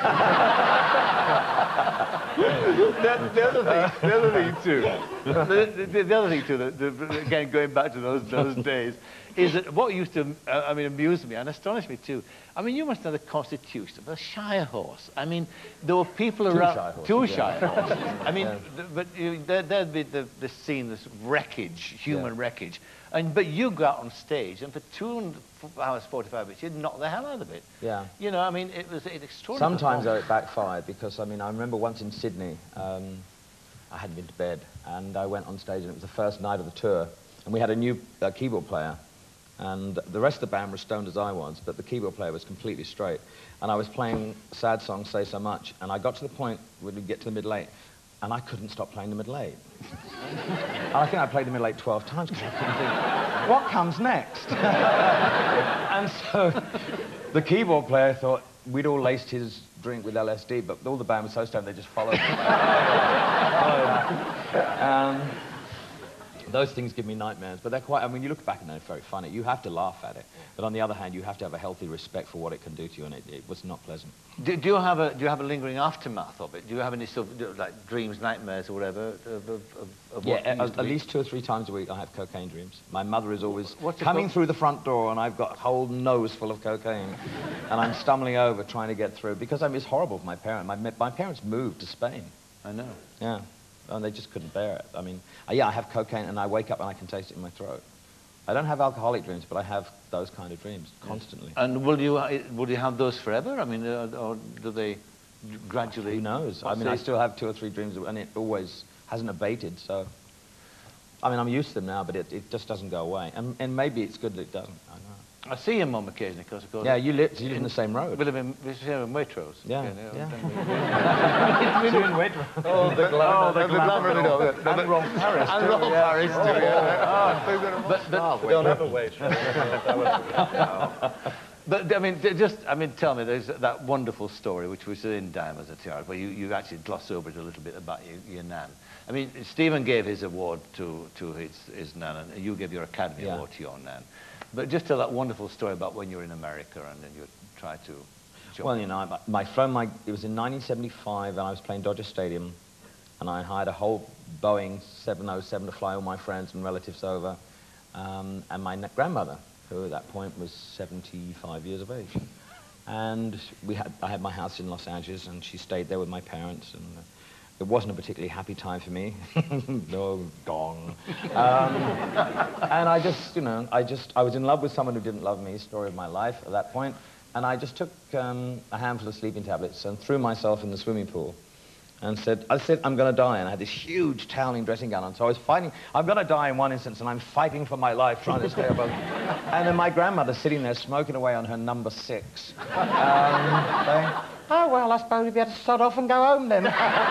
the other thing, the other thing too, the, the, the other thing too, the, the, again going back to those those days, is that what used to, uh, I mean, amuse me and astonish me too. I mean, you must know the constitution of a shire horse. I mean, there were people Two around. shire horses, Two yeah. shire horses. I mean, Yeah. th but you, there, there'd be the, the scene, this wreckage, human Yeah. wreckage, and but you go out on stage and for two hours forty-five minutes, you'd knock the hell out of it. Yeah. You know, I mean, it was it extraordinary. Sometimes though, it backfired because, I mean, I remember once in Sydney, um, I hadn't been to bed, and I went on stage, and it was the first night of the tour, and we had a new uh, keyboard player, and the rest of the band were stoned as I was, but the keyboard player was completely straight, and I was playing sad song, Say So Much, and I got to the point where we get to the middle eight, and I couldn't stop playing the middle eight. And I think I played the middle eight twelve times because I couldn't think, what comes next? And so the keyboard player thought we'd all laced his drink with L S D, but all the band was so stoned they just followed. um, those things give me nightmares, but they're quite, I mean, you look back and they're very funny. You have to laugh at it, but on the other hand, you have to have a healthy respect for what it can do to you, and it, it was not pleasant. Do, do you have a do you have a lingering aftermath of it? Do you have any sort of like dreams, nightmares, or whatever? Of, of, of, of Yeah, what at, used to at be? least two or three times a week I have cocaine dreams. My mother is always What's it coming called? through the front door, and I've got a whole nose full of cocaine, and I'm stumbling over trying to get through because I mean, it's horrible for my parents. My my parents moved to Spain. I know. Yeah, and they just couldn't bear it. I mean, uh, yeah, I have cocaine, and I wake up and I can taste it in my throat. I don't have alcoholic dreams, but I have those kind of dreams constantly. And will you uh, will you have those forever? I mean, uh, or do they gradually? Who knows? I mean, I still have two or three dreams, and it always hasn't abated. So, I mean, I'm used to them now, but it, it just doesn't go away. And, and maybe it's good that it doesn't. I know. I see your mum occasionally, because of course. Yeah, you live, you live in the same road. We live in, we live in Waitrose. Yeah, yeah. yeah. Two in Waitrose. Oh, the glamour, Oh, the the glamour of it all. And Rob Paris, And too, Rob yeah. Paris, too, yeah. Oh, but, but, We don't have a wage. But, I mean, th- just, I mean, tell me, there's that wonderful story, which was in Dime as a Tiara, where you, you actually gloss over it a little bit about your, your nan. I mean, Stephen gave his award to, to his, his nan, and you gave your Academy Yeah. Award to your nan. But just tell that wonderful story about when you were in America and then you tried to join. Well, you know, I, my phone, my, it was in nineteen seventy-five, and I was playing Dodger Stadium, and I hired a whole Boeing seven oh seven to fly all my friends and relatives over, um, and my grandmother, who at that point was seventy-five years of age. And we had, I had my house in Los Angeles, and she stayed there with my parents, and uh, it wasn't a particularly happy time for me. No, gone. Um, and I just, you know, I just, I was in love with someone who didn't love me, story of my life at that point, and I just took um, a handful of sleeping tablets and threw myself in the swimming pool. and said, I said, I'm going to die, and I had this huge toweling dressing gown on, so I was fighting, I'm going to die in one instance, and I'm fighting for my life, trying to stay above. And then my grandmother sitting there smoking away on her number six, um, saying, oh, well, I suppose we had to sod off and go home then.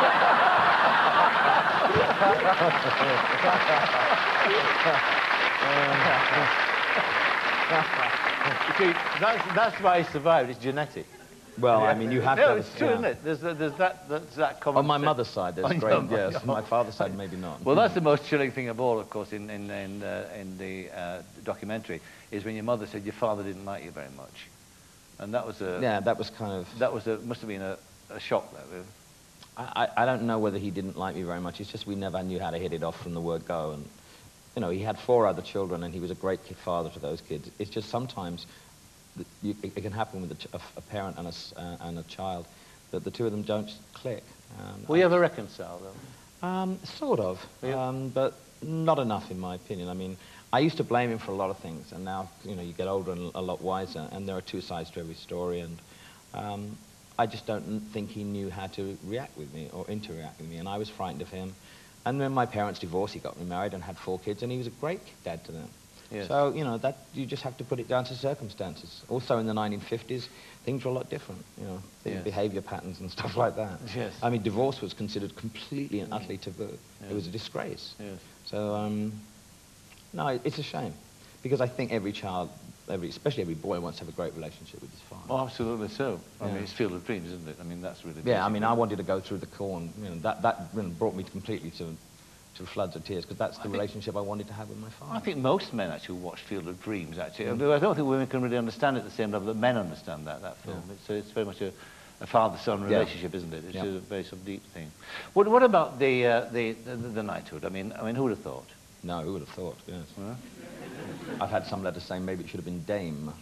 See, that's, that's why he survived. It's genetic. Well, yeah. I mean, you have no, to... it's true, yeah. isn't it? There's, there's that, there's that common... On my mother's side, there's On great, your- yes. your- On my father's side, maybe not. Well, that's the most chilling thing of all, of course, in, in, in, uh, in the uh, documentary, is when your mother said your father didn't like you very much. And that was a... Yeah, that was kind of... That was a, must have been a, a shock, that really. I, I don't know whether he didn't like me very much. It's just we never knew how to hit it off from the word go. And, you know, he had four other children, and he was a great kid father to those kids. It's just sometimes that you, it, it can happen with a, ch a, a parent and a, s- uh, and a child that the two of them don't click. Um, Will you ever reconcile them? Um, sort of, Yeah. um, but not enough, in my opinion. I mean, I used to blame him for a lot of things, and now, you know, you get older and a lot wiser, and there are two sides to every story, and um, I just don't think he knew how to react with me or interact with me, and I was frightened of him. And when my parents divorced, he got me married and had four kids, and he was a great dad to them. Yes. So, you know, that you just have to put it down to circumstances. Also, in the nineteen fifties, things were a lot different, you know, the Yes. behavior patterns and stuff like that. Yes. I mean, divorce was considered completely and utterly taboo. Yes. It was a disgrace. Yes. So, um, no, it's a shame, because I think every child, every, especially every boy, wants to have a great relationship with his father. Oh, absolutely so. I Yeah. mean, it's Field of Dreams, isn't it? I mean, that's really... Yeah, I basic, mean, isn't I it? wanted to go through the corn. You know, that that you know, brought me completely to to floods of tears, because that's the I think- relationship I wanted to have with my father. I think most men actually watch Field of Dreams, actually. Mm. I don't think women can really understand it at the same level that men understand that, that film. Yeah. It's, uh, it's very much a, a father-son Yeah. relationship, isn't it? It's Yeah. a very sort of deep thing. What, what about the, uh, the, the, the knighthood? I mean, I mean, who would have thought? No, who would have thought, yes. Huh? I've had some letters saying maybe it should have been Dame.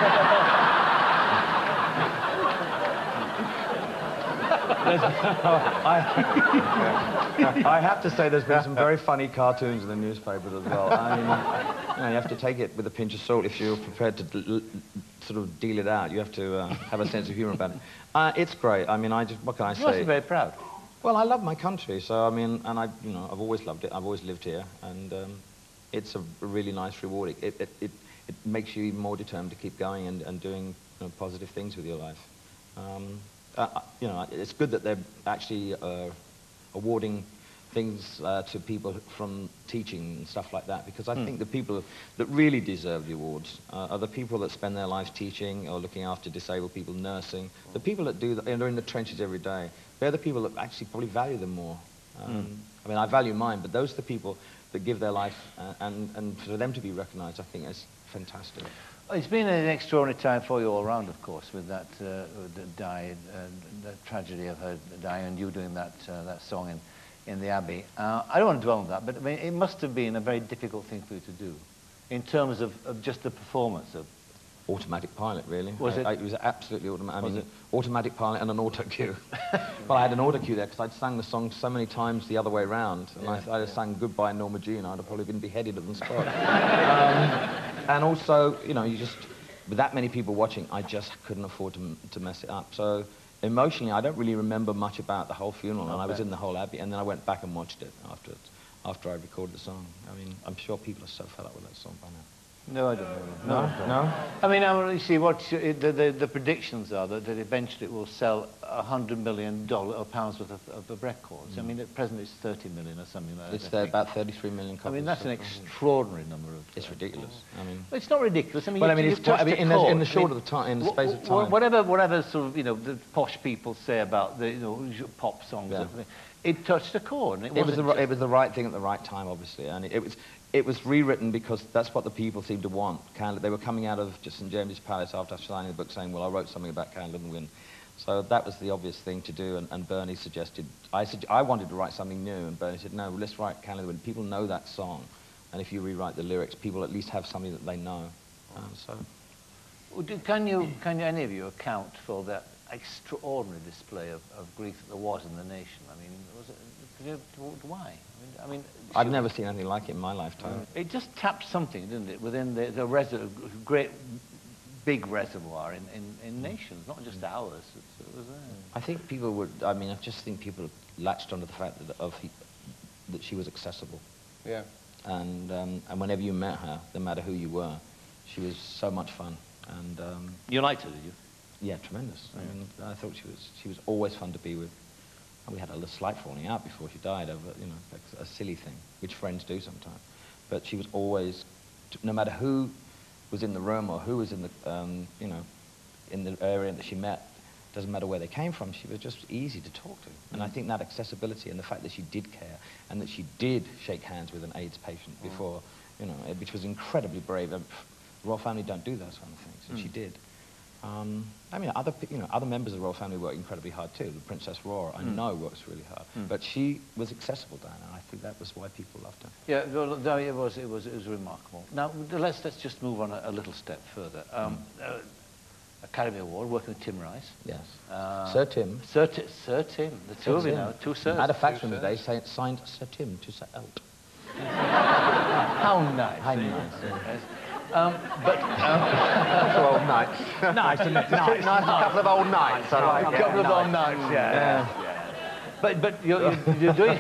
I, I have to say there's been some very funny cartoons in the newspapers as well. I mean, you know, you have to take it with a pinch of salt if you're prepared to d l sort of deal it out. You have to uh, have a sense of humour about it. Uh, it's great. I mean, I just, what can I say? You must be very proud. Well, I love my country, so I mean, and I, you know, I've always loved it. I've always lived here, and um, it's a really nice reward. It, it, it, it makes you even more determined to keep going and, and doing you know, positive things with your life. Um, uh, you know, it's good that they're actually uh, awarding things uh, to people from teaching and stuff like that, because I Hmm. think the people that really deserve the awards uh, are the people that spend their lives teaching or looking after disabled people, nursing. The people that do that, and are in the trenches every day, they're the people that actually probably value them more. Um, Hmm. I mean, I value mine, but those are the people that give their life, uh, and, and for them to be recognised, I think is fantastic. Well, it's been an extraordinary time for you all round, of course, with that uh, with the die, uh, the tragedy of her dying, and you doing that uh, that song in in the Abbey. Uh, I don't want to dwell on that, but I mean, it must have been a very difficult thing for you to do, in terms of, of just the performance of. Automatic pilot, really. Was I, it? I, it was absolutely automatic. I Was mean, it? automatic pilot and an auto cue. Well, I had an auto cue there because I'd sung the song so many times the other way round, and Yeah, I, I'd have yeah. sung Goodbye Norma Jean. I'd have probably been beheaded on the spot. um, and also, you know, you just with that many people watching, I just couldn't afford to to mess it up. So emotionally, I don't really remember much about the whole funeral, and I was Okay. in the whole Abbey, and then I went back and watched it afterwards, after I recorded the song. I mean, I'm sure people are so fed up with that song by now. No, I don't know. No? I don't. No? I mean, I want to see what you- the, the, the predictions are that, that eventually it will sell a hundred million dollars or pounds worth of, of, of records. I mean, at present it's thirty million or something like that. It's I there think. about thirty-three million copies. I mean, that's an so- extraordinary number of. It's ridiculous. I mean, It's not ridiculous. I mean, well, you, I mean, you've it's quite, I touched mean, a in the, in chord. the I short mean, of the time, in the wh- space of wh- time. Whatever, whatever sort of, you know, the posh people say about the, you know, pop songs, Yeah. it touched a chord. And it, It was, the, wasn't ri- just- it was the right thing at the right time, obviously, and it, it was it was rewritten because that's what the people seemed to want. Candle, they were coming out of just Saint James's Palace after signing the book, saying, "Well, I wrote something about Candle in the Wind," so that was the obvious thing to do. And, and Bernie suggested, I sug I wanted to write something new, and Bernie said, "No, let's write Candle in the Wind. People know that song, and if you rewrite the lyrics, people at least have something that they know." Um, so, Well, do- Can you, can you, any of you account for that extraordinary display of, of grief that there was in the nation? I mean, was it, could you, why? I mean, I mean, I've never seen anything like it in my lifetime. It just tapped something, didn't it, within the, the res great big reservoir in, in, in nations, not just ours. It's, was there. I think people would, I mean, I just think people latched onto the fact that, of he, that she was accessible. Yeah. And, um, and whenever you met her, no matter who you were, she was so much fun. And um, you liked her, did you? Yeah, tremendous. Yeah. I mean, I thought she was, she was always fun to be with. And we had a little slight falling out before she died over, you know, a silly thing, which friends do sometimes. But she was always, no matter who was in the room or who was in the, um, you know, in the area that she met, doesn't matter where they came from, she was just easy to talk to. And I think that accessibility and the fact that she did care and that she did shake hands with an AIDS patient before, you know, which was incredibly brave. The royal family don't do those kind of things, and mm. she did. Um, I mean, other, you know, other members of the royal family work incredibly hard too. The Princess Royal, I mm. know, works really hard. Mm. But she was accessible, Diana, and I think that was why people loved her. Yeah, no, it was, it was, it was remarkable. Now, let's, let's just move on a, a little step further. Um, mm. uh, Academy Award, working with Tim Rice. Yes. Uh, Sir Tim. Sir, Ti Sir Tim, the two Sir of you Tim. now, two Sirs. I had a fax from the day saying, signed Sir Tim to Sir Elt. How nice. How nice. Yes. Um, but um, old nights. Nice, nice, nice, nice, nice. A couple of old nights. I like a it. couple of nice. old nights. Yeah. yeah. yeah. But but you're, you're, you're doing.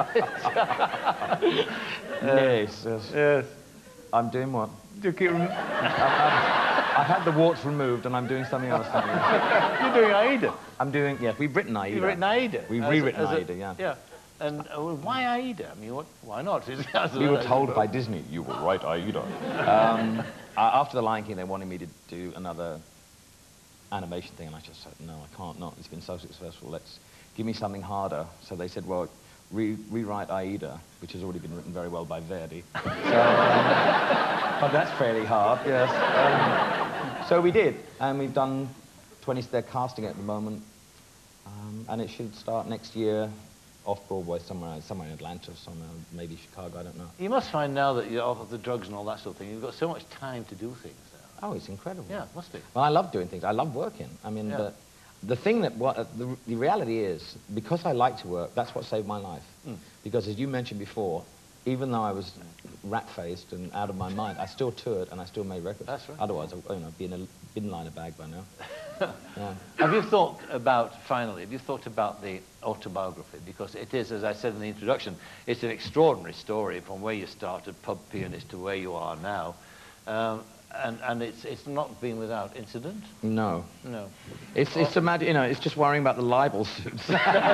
yes, yes. Yes. I'm doing what? Do you keep rem I've had the warts removed, and I'm doing something else. You're doing Aida. I'm doing yes. We've written Aida. You've written Aida. We've as rewritten a, as Aida. A, yeah. Yeah. And uh, why Aida? I mean, what, why not? We were told by Disney, you will write Aida. um, after The Lion King, they wanted me to do another animation thing, and I just said, no, I can't, not. It's been so successful. Let's give me something harder. So they said, well, re rewrite Aida, which has already been written very well by Verdi. So, um, but that's fairly hard, yes. Um, so we did, and we've done twenty, they're casting it at the moment, um, and it should start next year. Off-Broadway, somewhere, somewhere in Atlanta, somewhere, maybe Chicago, I don't know. You must find now that you're off of the drugs and all that sort of thing, you've got so much time to do things now. Oh, it's incredible. Yeah, it must be. Well, I love doing things. I love working. I mean, yeah. the, the thing that, what, uh, the, the reality is, because I like to work, that's what saved my life. Mm. Because as you mentioned before, even though I was rat-faced and out of my mind, I still toured and I still made records. That's right. Otherwise, I, you know, I'd be in a bin liner bag by now. Yeah. Have you thought about, finally, have you thought about the autobiography? Because it is, as I said in the introduction, it's an extraordinary story from where you started, pub pianist, to where you are now. Um, and and it's, it's not been without incident? No. No. It's, it's, a mad, you know, it's just worrying about the libel suits.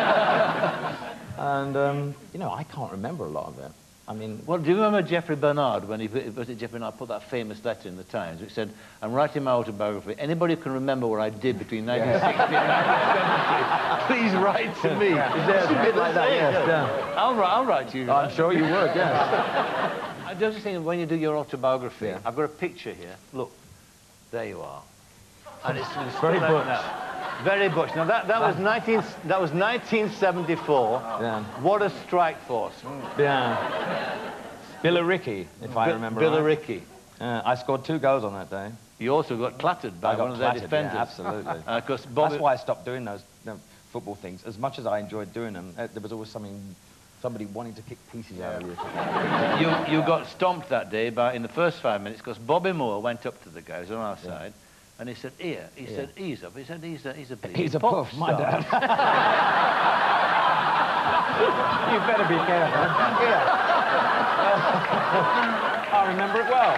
And, um, you know, I can't remember a lot of it. I mean... Well, do you remember Geoffrey Bernard, when he, was it Geoffrey Bernard put that famous letter in the Times, which said, I'm writing my autobiography. Anybody who can remember what I did between nineteen sixty and nineteen seventy, please write to me. Yeah. There's a bit like that, yes. Yeah. I'll, I'll write to you. I'm right? sure you would, yes. I just think when you do your autobiography, yeah. I've got a picture here. Look, there you are. And it's, it's very butch. Now. Very butch. Now that, that was nineteen that was nineteen seventy-four. Yeah. What a strike force. Yeah. Billericay, if I remember Billericay. right. Uh, I scored two goals on that day. You also got clattered by I got one clattered, of their defenders. Yeah, absolutely. uh, Bobby... That's why I stopped doing those you know, football things. As much as I enjoyed doing them, uh, there was always something, somebody wanting to kick pieces yeah. out of you. you. You got stomped that day by in the first five minutes because Bobby Moore went up to the guys on our yeah. side. And he said, here. He yeah. said, ease up. He said, he's a, he's a bleeding He's a pop puff, my dad. You better be careful. Yeah. I remember it well.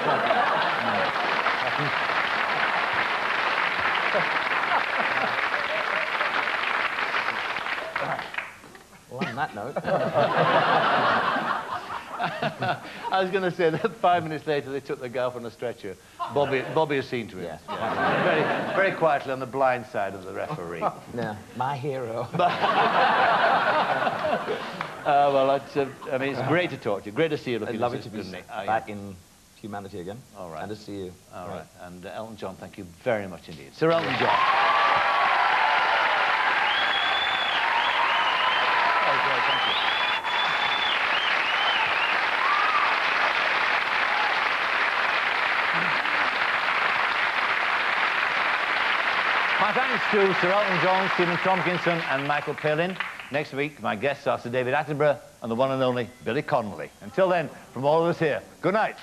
Well, on that note... I was going to say that five minutes later they took the guy off on a stretcher. Bobby, Bobby has seen to it. Yes. Yeah. Very, very quietly on the blind side of the referee. Yeah, my hero. uh, well, it's, uh, I mean, it's great to talk to you. Great to see you. I'd love it to be back in humanity again. All right. And to see you. All right. right. And uh, Elton John, thank you very much indeed. Sir Elton John. My thanks to Sir Elton John, Stephen Tompkinson and Michael Palin. Next week, my guests are Sir David Attenborough and the one and only Billy Connolly. Until then, from all of us here, good night.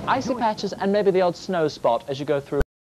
icy patches and maybe the odd snow spot as you go through.